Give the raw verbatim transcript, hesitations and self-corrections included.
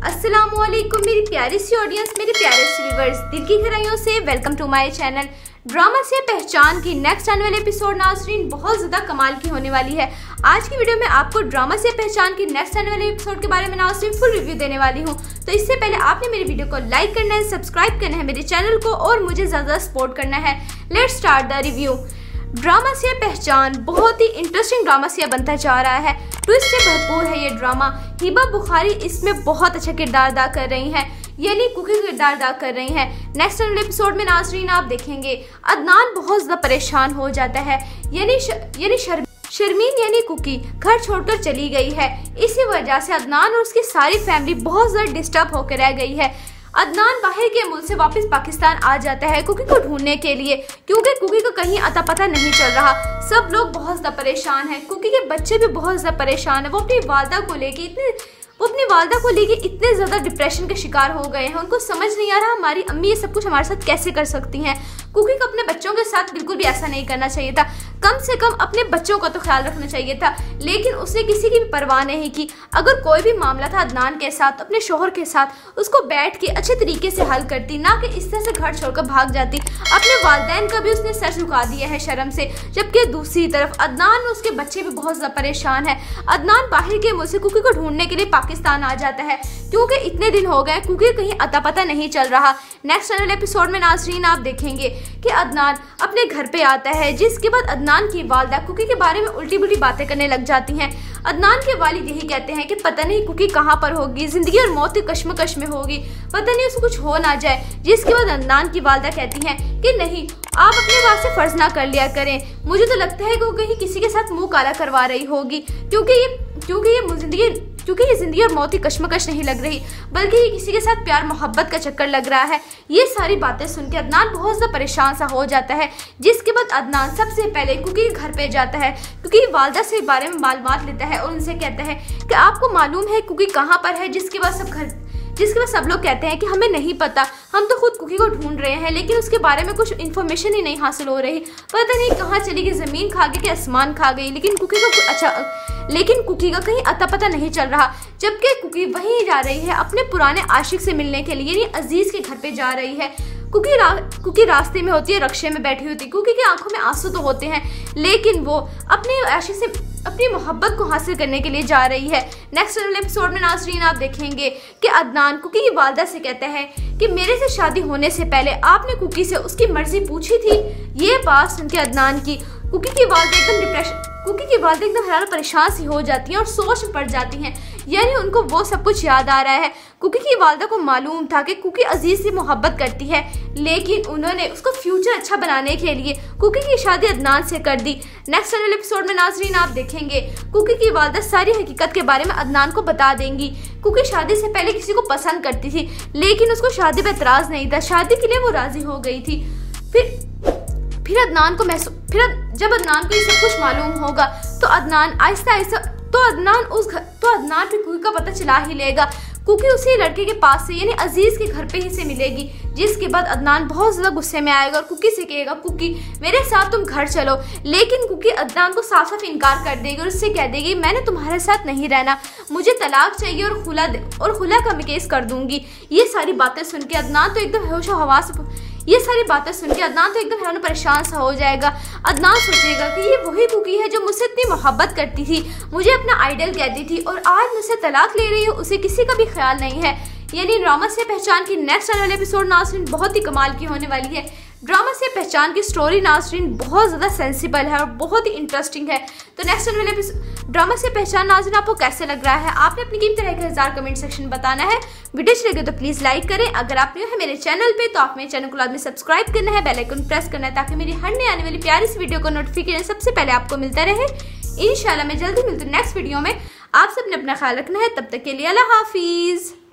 अस्सलामुअलैकुम मेरी प्यारी सी ऑडियंस, मेरे प्यारे सी व्यूअर्स, दिल की गहराइयों से welcome to my channel. Drama से पहचान की नेक्स्ट आने वाले एपिसोड नाज़रीन बहुत ज़्यादा कमाल की होने वाली है। आज की वीडियो में आपको ड्रामा से पहचान की नेक्स्ट आने वाले एपिसोड के बारे में नाज़रीन फुल रिव्यू देने वाली हूँ। तो इससे पहले आपने मेरी वीडियो को लाइक करना है, सब्सक्राइब करना है मेरे चैनल को और मुझे ज़्यादा सपोर्ट करना है। Let's start the review. Drama से पहचान बहुत ही इंटरेस्टिंग ड्रामा से बनता जा रहा है। ट्विस्ट से भरपूर है ये ड्रामा। हिबा बुखारी इसमें बहुत अच्छा किरदार अदा कर रही हैं, यानी कुकी किरदार अदा कर रही हैं। नेक्स्ट एपिसोड में नाज़रीन आप देखेंगे अदनान बहुत ज़्यादा परेशान हो जाता है, यानी श, यानी शर, शर्मीन यानी कुकी घर छोड़कर चली गई है। इसी वजह से अदनान और उसकी सारी फैमिली बहुत ज़्यादा डिस्टर्ब होकर रह गई है। अदनान बाहर के मुल्क से वापस पाकिस्तान आ जाता है कुकी को ढूंढने के लिए, क्योंकि कुकी को कहीं अता पता नहीं चल रहा। सब लोग बहुत ज़्यादा परेशान हैं, कुकी के बच्चे भी बहुत ज़्यादा परेशान हैं। वो अपनी वालदा को लेके इतने वो अपनी वालदा को लेके इतने ज़्यादा डिप्रेशन के शिकार हो गए हैं, उनको समझ नहीं आ रहा हमारी अम्मी ये सब कुछ हमारे साथ कैसे कर सकती हैं। कुकी को अपने बच्चों के साथ बिल्कुल भी ऐसा नहीं करना चाहिए था, कम से कम अपने बच्चों का तो ख्याल रखना चाहिए था, लेकिन उसने किसी की भी परवाह नहीं की। अगर कोई भी मामला था अदनान के साथ, अपने शोहर के साथ, उसको बैठ के अच्छे तरीके से हल करती, ना कि इस तरह से घर छोड़कर भाग जाती। अपने वालिदैन का भी उसने सर झुका दिया है शर्म से। जबकि दूसरी तरफ अदनान और उसके बच्चे भी बहुत ज़्यादा परेशान है। अदनान बाहर के मुल्क से कुकी को ढूंढने के लिए पाकिस्तान आ जाता है, क्योंकि इतने दिन हो गए कुकी कहीं अता पता नहीं चल रहा। नेक्स्ट चैनल एपिसोड में नाज़रीन आप देखेंगे कि अदनान अपने घर पे आता है, जिसके बाद अदनान की वालदा कुकी के बारे में उल्टी बुल्टी बातें करने लग जाती हैं। अदनान के वालिद यही कहते हैं कि पता नहीं कुकी कहाँ पर होगी, जिंदगी और मौत की कश्मकश में होगी, पता नहीं उसको कुछ हो ना जाए। जिसके बाद अदनान की वालदा कहती हैं कि नहीं, आप अपने बात से फर्ज ना कर लिया करें, मुझे तो लगता है कि वो कहीं किसी के साथ मुंह काला करवा रही होगी, क्योंकि ये क्योंकि ये जिंदगी क्योंकि ये जिंदगी और मौत की कश्मकश नहीं लग रही, बल्कि ये किसी के साथ प्यार मोहब्बत का चक्कर लग रहा है। ये सारी बातें सुन के अदनान बहुत ज़्यादा परेशान सा हो जाता है। जिसके बाद अदनान सबसे पहले कुकी के घर पे जाता है, क्योंकि वालदा से बारे में मालूमात लेता है और उनसे कहता है कि आपको मालूम है कुकी कहाँ पर है। जिसके बाद सब घर जिसके बाद सब लोग कहते हैं कि हमें नहीं पता, हम तो खुद कुकी को ढूंढ रहे हैं, लेकिन उसके बारे में कुछ इन्फॉर्मेशन ही नहीं हासिल हो रही। पता नहीं कहाँ चली गई, ज़मीन खा गई कि आसमान खा गई, लेकिन कुकी को अच्छा लेकिन कुकी का कहीं अता पता नहीं चल रहा। जबकि कुकी वहीं जा रही है अपने पुराने आशिक से मिलने के लिए, यानी अजीज के घर पे जा रही है। कुकी रा, कुकी रास्ते में होती है, रक्शे में बैठी होती है। कुकी की आंखों में आंसू तो होते हैं, लेकिन वो अपने आशिक से अपनी मोहब्बत को हासिल करने के लिए जा रही है। नेक्स्ट एपिसोड में नाज़रीन आप देखेंगे कि अदनान कुकी की वालदा से कहता है कि मेरे से शादी होने से पहले आपने कुकी से उसकी मर्जी पूछी थी। ये बात सुन के अदनान की कुकी की वालदा एकदम डिप्रेशन कुकी की वालदा एकदम हैरान परेशान सी हो जाती हैं और सोच में पड़ जाती हैं, यानी उनको वो सब कुछ याद आ रहा है। कुकी की वालदा को मालूम था कि कुकी अजीज से मोहब्बत करती है, लेकिन उन्होंने उसको फ्यूचर अच्छा बनाने के लिए कुकी की शादी अदनान से कर दी। नेक्स्ट चैनल एपिसोड में नाज़रीन आप देखेंगे कुकी की वालदा सारी हकीकत के बारे में अदनान को बता देंगी। कुकी शादी से पहले किसी को पसंद करती थी, लेकिन उसको शादी पर एतराज़ नहीं था, शादी के लिए वो राजी हो गई थी। फिर फिर अदनान को महसूस फिर जब अदनान को ये सब कुछ मालूम होगा तो अदनान आहिस्ता आहिस्ता तो अदनान उस घर तो अदनान भी कुकी का पता चला ही लेगा। कुकी उसी लड़के के पास से यानी अजीज के घर पे ही से मिलेगी। जिसके बाद अदनान बहुत ज़्यादा गुस्से में आएगा और कुकी से कहेगा कुकी मेरे साथ तुम घर चलो, लेकिन कुकी अदनान को साफ साफ इनकार कर देगी और उससे कह देगी मैंने तुम्हारे साथ नहीं रहना, मुझे तलाक चाहिए और खुला और खुला का मैं केस कर दूंगी। ये सारी बातें सुन के अदनान तो एकदम होश हवास ये सारी बातें सुन के अदनान तो एकदम हैरान परेशान सा हो जाएगा। अदनान सोचेगा कि ये वही कुकी है जो मुझसे इतनी मोहब्बत करती थी, मुझे अपना आइडल कहती थी, और आज मुझसे तलाक ले रही है, उसे किसी का भी ख्याल नहीं है। यानी ड्रामा से पहचान की नेक्स्ट चैनल एपिसोड नाज़रीन बहुत ही कमाल की होने वाली है। ड्रामा से पहचान की स्टोरी नाज़रीन बहुत ज़्यादा सेंसिबल है और बहुत ही इंटरेस्टिंग है। तो नेक्स्ट चैनल एपिसोड ड्रामा से पहचान नाज़रीन आपको कैसे लग रहा है, आपने अपनी कीमती राय का हजार कमेंट सेक्शन बताना है। वीडियो अच्छी लगे तो प्लीज़ लाइक करें। अगर आप न्यू है मेरे चैनल पे तो आप मेरे चैनल को लाजमी सब्सक्राइब करना है, बेल आइकन प्रेस करना है, ताकि मेरी हर नई आने वाली प्यारी सी वीडियो को नोटिफिकेशन सबसे पहले आपको मिलता रहे। इंशाल्लाह मैं जल्दी मिलती हूँ नेक्स्ट वीडियो में। आप सबने अपना ख्याल रखना है, तब तक के लिए अल्लाह हाफिज़।